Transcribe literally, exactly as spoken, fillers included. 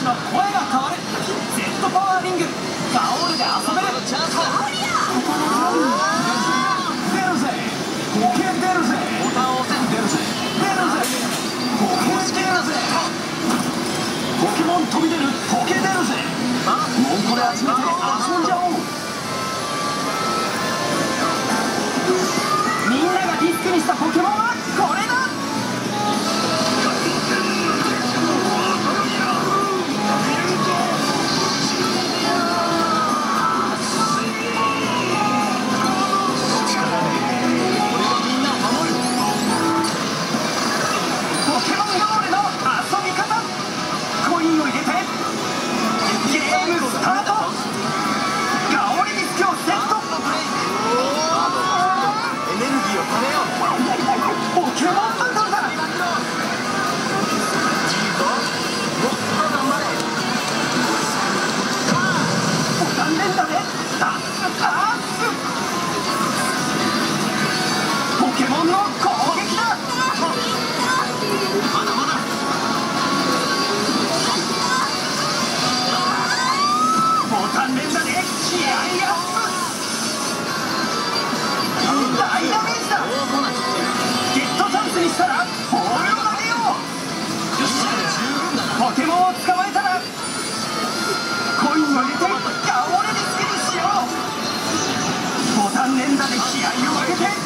ちの声が変わる Z パワーリングガオールで遊べるチャンスだ。出るぜポケ出るぜボタンを押せ出るぜ出るぜポケ出るぜポケモン飛び出るポケ出るぜモンコで集めて遊んじゃおう。みんながディスクにしたポケモンはこれだ。ポケモンを捕まえたらコインを入れてガオレディスクにしよう。ボタン連打で気合を上げて